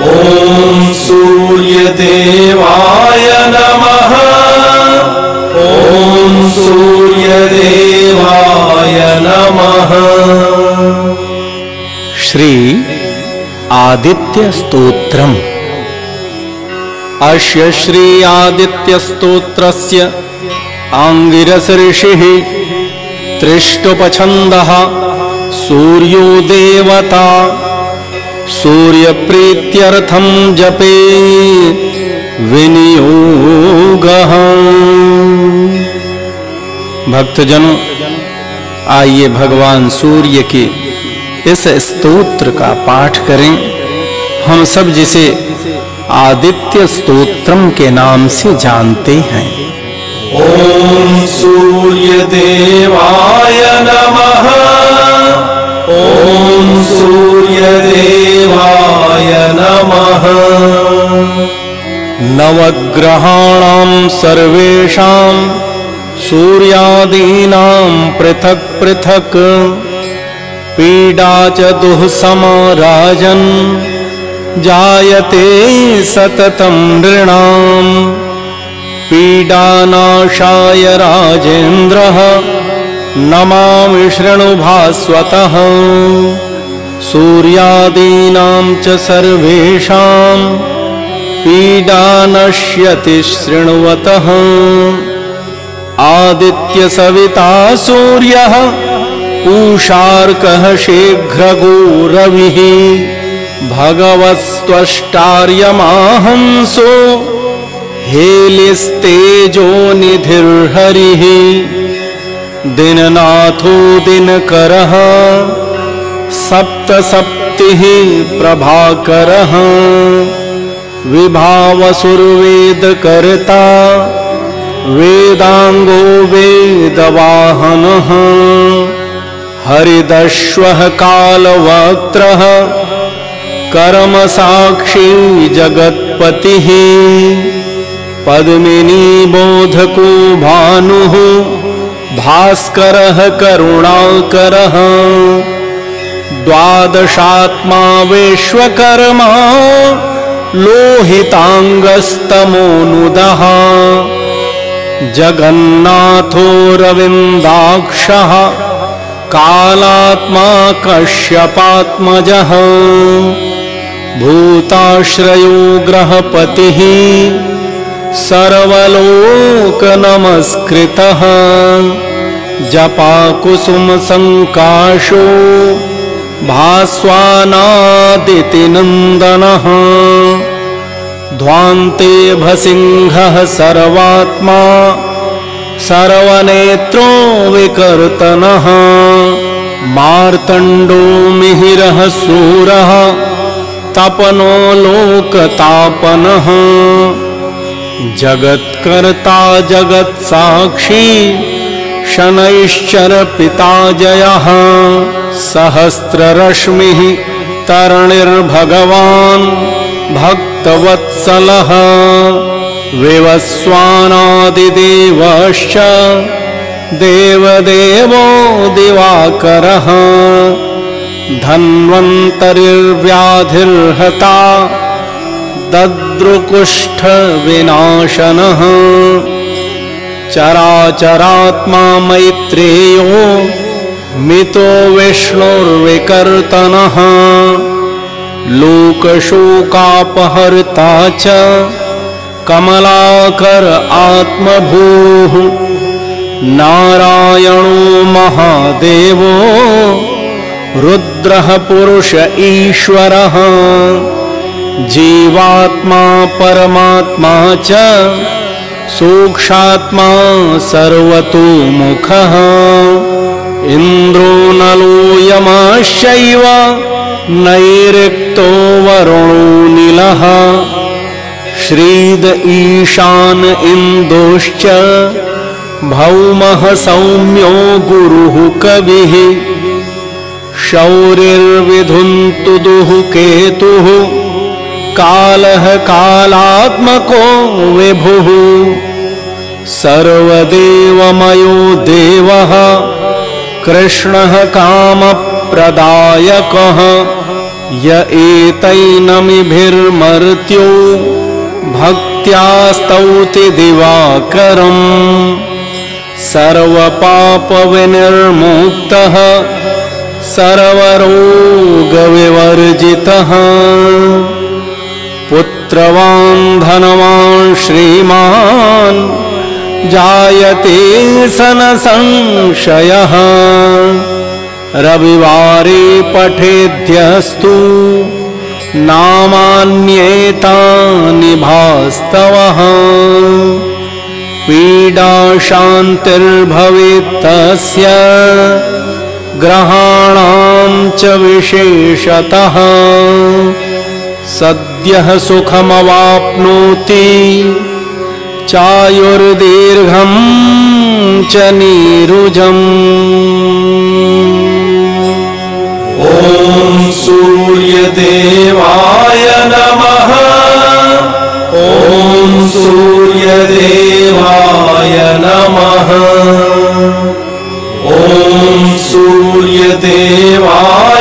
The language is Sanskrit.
ॐ सूर्यदेवाय नमः। ॐ सूर्यदेवाय नमः। श्री आदित्य स्तोत्रम्। अस्य श्री आदित्य स्तोत्रस्य आंगिरस ऋषिः त्रिष्टुपछन्दः सूर्यो देवता। सूर्यप्रीत्यर्थं जपे विनियोगः। भक्तजनों, आइए भगवान सूर्य के इस स्तोत्र का पाठ करें। हम सब जिसे आदित्य स्तोत्रम के नाम से जानते हैं। ॐ सूर्यदेवाय नमः। ॐ सूर्यदेवाय नमः। नवग्रहाणां सर्वेषां सूर्यादीनां पृथक् पृथक् पीडा च दुःसमा राजन् जायते सततं नृणाम्। पीडानाशाय राजेन्द्रः नमामि शृणु भास्वतः। सूर्यादीनां च सर्वेषां पीडा नश्यति शृण्वतः। आदित्य सविता सूर्यः पूषार्कः शीघ्रगो रविः। भगवस्त्वष्टार्यमाहंसो हेलिस्तेजो निधिर्हरिः। दिननाथो दिनकरः सप्तसप्तिः प्रभाकरः। विभावसुर्वेदकर्ता वेदांगो वेदवाहनः। हरिदश्वः कालवक्त्रः कर्मसाक्षी जगत्पतिः। पद्मिनी बोधको भानुः भास्करः करुणाकरः। द्वादशात्मा विश्वकर्मा लोहितांगस्तमोनुदः। जगन्नाथो रविन्दाक्षः कालात्मा कश्यपात्मजः। भूताश्रयो ग्रहपतिः सर्वलोकनमस्कृतः। जपाकुसुमसङ्काशो भास्वानादितिनन्दनः। ध्वान्ते भसिंहः सर्वात्मा सर्वनेत्रो विकर्तनः। मार्तण्डो मिहिरः सूरः तपनो लोकतापनः। जगत्कर्ता जगत्साक्षी शनैश्चर पिता जयः। सहस्ररश्मिः तरणिर्भगवान् भक्तवत्सलः। विवस्वानादिदेवश्च देवदेवो दिवाकरः। धन्वन्तरिर्व्याधिर्हता दद्रुकुष्ठविनाशनः। चराचरात्मा मैत्रेयो मितो विष्णुर्विकर्तनः। लोकशोकापहर्ता च कमलाकर आत्मभूः। नारायणो महादेवो रुद्रः पुरुष ईश्वरः। जीवात्मा परमात्मा च सूक्ष्मात्मा सर्वतोमुखः। इन्द्रो नलो यमश्चैव नैऋक्तो वरुणो नीलः। श्रीद ईशान इन्दोश्च भौमः सौम्यो गुरुः कविः। शौरिर्विधुन्तुदुः केतुः कालः कालात्मको विभुः। सर्वदेवमयो देवः कृष्णः कामप्रदायकः। य एतैनमिभिर्मर्त्यो भक्त्या स्तौति दिवाकरम् सर्वपापविनिर्मुक्तः सर्वरोगविवर्जितः पुत्रवान् धनवान् श्रीमान् जायते सन संशयः रविवारे पठेद्यस्तु नामान्येतानि भास्तवः पीडा शान्तिर्भवेत् तस्य ग्रहाणां च विशेषतः सद्यः सुखमवाप्नोति चायुर्दीर्घं च नीरुजम्। ॐ सूर्यदेवाय नमः। ॐ सूर्यदेवाय नमः। ॐ सूर्यदेवाय